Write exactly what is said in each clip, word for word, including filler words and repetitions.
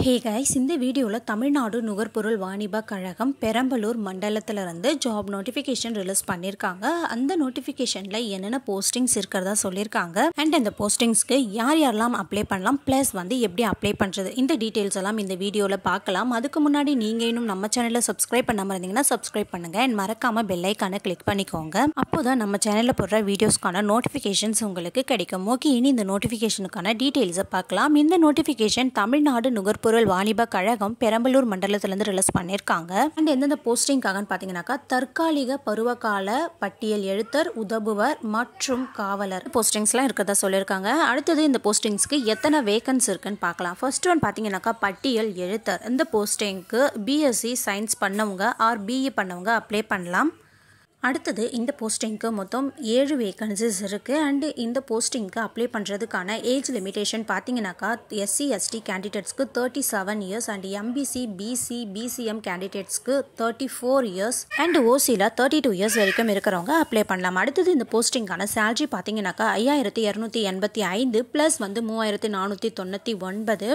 Hey guys, இந்த வீடியோல தமிழ்நாடு நுகர்பொருள் வாணிப கழகம் பெரம்பலூர் மண்டலத்துல இருந்து ஜாப் நோட்டிஃபிகேஷன் ரிலீஸ் பண்ணிருக்காங்க. அந்த நோட்டிஃபிகேஷன்ல என்னென்ன போஸ்டிங்ஸ் இருக்குறதா சொல்லிருக்காங்க. அண்ட் அந்த போஸ்டிங்ஸ்க்கு யார் யாரெல்லாம் அப்ளை பண்ணலாம் ப்ளஸ் வந்து எப்படி அப்ளை பண்றது இந்த டீடைல்ஸ் எல்லாம் இந்த வீடியோல பார்க்கலாம். அதுக்கு முன்னாடி நீங்க இன்னும் நம்ம சேனலை சப்ஸ்கிரைப் பண்ணாம இருந்தீங்கன்னா சப்ஸ்கிரைப் பண்ணுங்க and மறக்காம பெல் ஐகானை கிளிக் பண்ணிக்கோங்க. அப்போதான் நம்ம சேனல்ல போடுற வீடியோஸ்க்கான நோட்டிஃபிகேஷன்ஸ் உங்களுக்கு கிடைக்கும். ஓகே, இனி இந்த நோட்டிஃபிகேஷனுக்கான டீடைல்ஸை பார்க்கலாம். இந்த நோட்டிஃபிகேஷன் தமிழ்நாடு நுகர்பொருள் பொருள் வாணிப கழகம் பெரம்பலூர் மண்டலத்திலிருந்து ரிலீஸ் பண்ணிருக்காங்க. அண்ட் எந்தெந்த போஸ்டிங்காகன்னு பாத்தீங்கன்னாக்கா தற்காலிக பருவகால பட்டியல் எழுத்தர், உதவுவர் மற்றும் காவலர் போஸ்டிங்ஸ்லாம் இருக்கிறதா சொல்லியிருக்காங்க. அடுத்தது இந்த போஸ்டிங்ஸ்க்கு எத்தனை வேகன்ஸ் இருக்குன்னு பார்க்கலாம். ஃபர்ஸ்ட் ஒன் பாத்தீங்கன்னாக்கா பட்டியல் எழுத்தர். இந்த போஸ்டிங்க்கு பிஎஸ்சி சயின்ஸ் பண்ணவங்க ஆர் பிஇ பண்ணவங்க அப்ளை பண்ணலாம். அடுத்தது இந்த போஸ்டிங்க்கு மொத்தம் ஏழு வேகன்சிஸ் இருக்குது. அண்டு இந்த போஸ்டிங்க்கு அப்ளை பண்ணுறதுக்கான ஏஜ் லிமிடேஷன் பார்த்தீங்கன்னாக்கா எஸ்சி எஸ்டி கேண்டிடேட்ஸ்க்கு thirty seven years and MBC BC BCM கேண்டிடேட்ஸ்க்கு தேர்ட்டி ஃபோர் இயர்ஸ் அண்ட் ஓசியில் தேர்ட்டி டூ இயர்ஸ் வரைக்கும் இருக்கிறவங்க அப்ளை பண்ணலாம். அடுத்தது இந்த போஸ்டிங்கான சேலரி பார்த்தீங்கன்னாக்கா ஐயாயிரத்தி இரநூத்தி எண்பத்தி ஐந்து ப்ளஸ் வந்து மூவாயிரத்தி நானூற்றி தொண்ணூற்றி ஒன்பது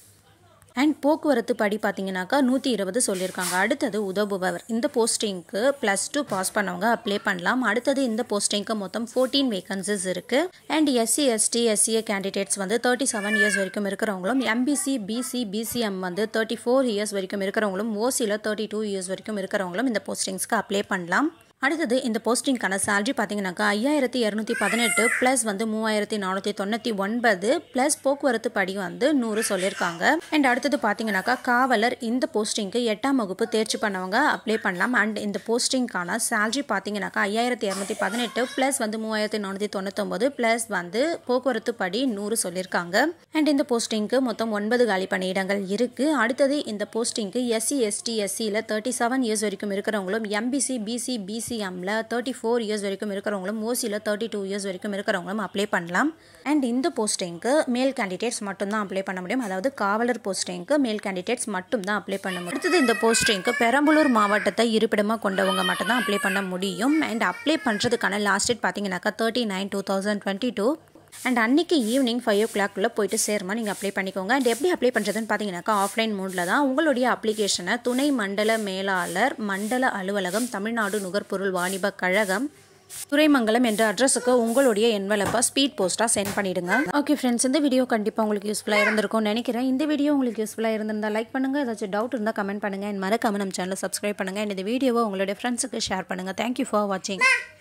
அண்ட் போக்குவரத்து படி பார்த்தீங்கன்னாக்கா நூற்றி இருபது சொல்லியிருக்காங்க. அடுத்தது உதவுபவர். இந்த போஸ்டிங்க்கு ப்ளஸ் டூ பாஸ் பண்ணவங்க அப்ளை பண்ணலாம். அடுத்தது இந்த போஸ்டிங்க்கு மொத்தம் ஃபோர்டீன் வேகன்சிஸ் இருக்குது. And SC ST SCA candidates வந்து தேர்ட்டி செவன் இயர்ஸ் வரைக்கும் இருக்கிறவங்களும், எம்பிசி பிசி பிசிஎம் வந்து தேர்ட்டி ஃபோர் இயர்ஸ் வரைக்கும் இருக்கிறவங்களும், ஓசியில் தேர்ட்டி டூ இயர்ஸ் வரைக்கும் இருக்கிறவங்களும் இந்த போஸ்டிங்ஸ்க்கு அப்ளை பண்ணலாம். அடுத்தது இந்த போஸ்டிங்கான சேலரி பார்த்தீங்கன்னாக்கா ஐயாயிரத்தி இரநூத்தி பதினெட்டு ப்ளஸ் வந்து மூவாயிரத்தி நானூற்றி தொண்ணூற்றி ஒன்பது ப்ளஸ் போக்குவரத்து படி வந்து நூறு சொல்லியிருக்காங்க. அண்ட் அடுத்தது பார்த்தீங்கன்னாக்கா காவலர். இந்த போஸ்டிங்க்கு எட்டாம் வகுப்பு தேர்ச்சி பண்ணவங்க அப்ளை பண்ணலாம். அண்ட் இந்த போஸ்டிங்கான சேலரி பார்த்தீங்கன்னாக்கா ஐயாயிரத்தி இரநூத்தி பதினெட்டு ப்ளஸ் வந்து மூவாயிரத்தி நானூற்றி தொண்ணூத்தொம்பது ப்ளஸ் வந்து போக்குவரத்து படி நூறு சொல்லியிருக்காங்க. அண்ட் இந்த போஸ்டிங்க்கு மொத்தம் ஒன்பது காலி பணியிடங்கள் இருக்குது. அடுத்தது இந்த போஸ்டிங்க்கு எஸ்சி எஸ்டி எஸ்சியில் தேர்ட்டி செவன் இயர்ஸ் வரைக்கும் இருக்கிறவங்களும், எம்பிசி பிசி பிசி பிசிஎம்ல தேர்ட்டி ஃபோர் இயர்ஸ் வரைக்கும் இருக்கிறவங்களும், ஓசியில் தேர்ட்டி டூ இயர்ஸ் வரைக்கும் இருக்கிறவங்களும் அப்ளை பண்ணலாம். அண்ட் இந்த போஸ்டிங்க்கு மேல் கேண்டிடேட்ஸ் மட்டும்தான் அப்ளை பண்ண முடியும். அதாவது காவலர் போஸ்டிங்க்கு மேல் கேண்டிடேட்ஸ் மட்டும் தான் அப்ளை பண்ண முடியும். அடுத்தது இந்த போஸ்டிங்க்கு பெரம்பலூர் மாவட்டத்தை இருப்பிடமாக கொண்டவங்க மட்டும் தான் அப்ளை பண்ண முடியும். அண்ட் அப்ளை பண்ணுறதுக்கான லாஸ்ட் டேட் பார்த்தீங்கன்னாக்கா thirty nine two thousand twenty two and அன்றைக்கி ஈவினிங் ஃபைவ் ஓ கிளாக்குள்ளே போயிட்டு சேர்மா நீங்கள் அப்ளை பண்ணிக்கோங்க. அண்ட் எப்படி அப்ளை பண்ணுறதுன்னு பார்த்தீங்கன்னாக்கா ஆஃப்லைன் மோடில் தான் உங்களுடைய அப்ளிகேஷனை துணை மண்டல மேலாளர், மண்டல அலுவலகம், தமிழ்நாடு நுகர்பொருள் வாணிப கழகம், துறைமங்கலம் என்ற அட்ரஸுக்கு உங்களுடைய என்வலப்பை ஸ்பீட் போஸ்ட்டாக சென்ட் பண்ணிவிடுங்க. ஓகே ஃப்ரெண்ட்ஸ், இந்த வீடியோ கண்டிப்பாக உங்களுக்கு யூஸ்ஃபுல்லாக இருந்திருக்கும்னு நினைக்கிறேன். இந்த வீடியோ உங்களுக்கு யூஸ்ஃபுல்லாக இருந்திருந்தால் லைக் பண்ணுங்கள். ஏதாச்சும் டவுட் இருந்தால் கமெண்ட் பண்ணுங்கள். அண்ட் மறக்காம நம்ம சேனலை சப்ஸ்கிரைப் பண்ணுங்கள். அண்ட் இந்த வீடியோவை உங்களுடைய ஃப்ரெண்ட்ஸுக்கு ஷேர் பண்ணுங்கள். தேங்க்யூ ஃபார் வாட்சிங்.